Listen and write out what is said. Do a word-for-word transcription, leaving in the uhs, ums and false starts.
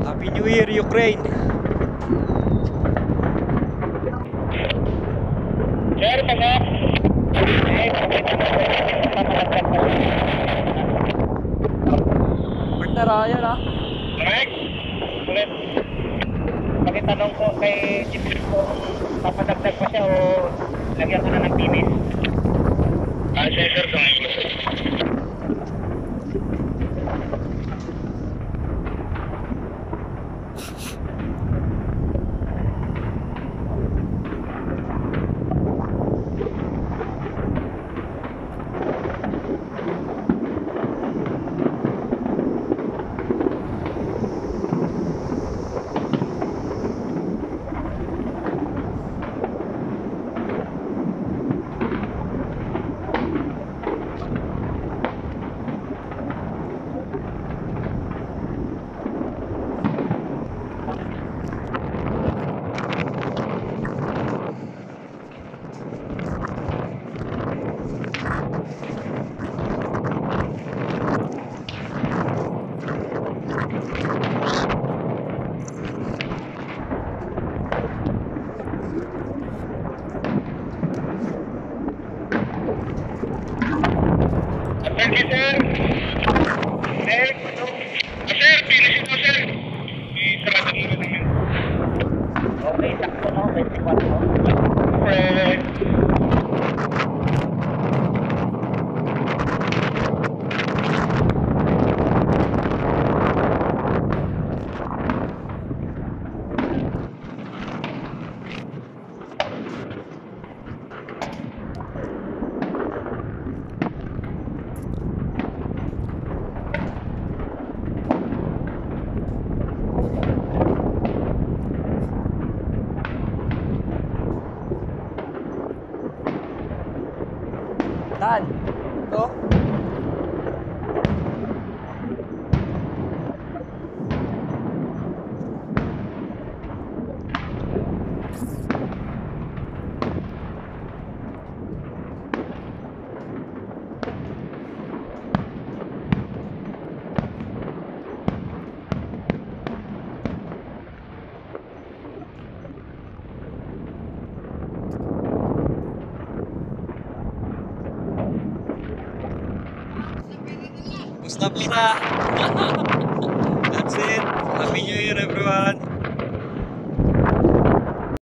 Happy New Year, Ukraine! Sir, taga. Partner, ayan ah. Correct? Ulit. Pakitanong ko kay Chief ko, papadagdag pa siya o lagyan ko na ng tinis? Ah, sir, sir, tunay ko sir. Thank you, sir. Sir, sir, pinisin mo, sir. Isarado mo naman. Okay, sakto mo, twenty-one mo. Sir. Saan? Ito? Musta po na? That's it. Happy New Year, everyone.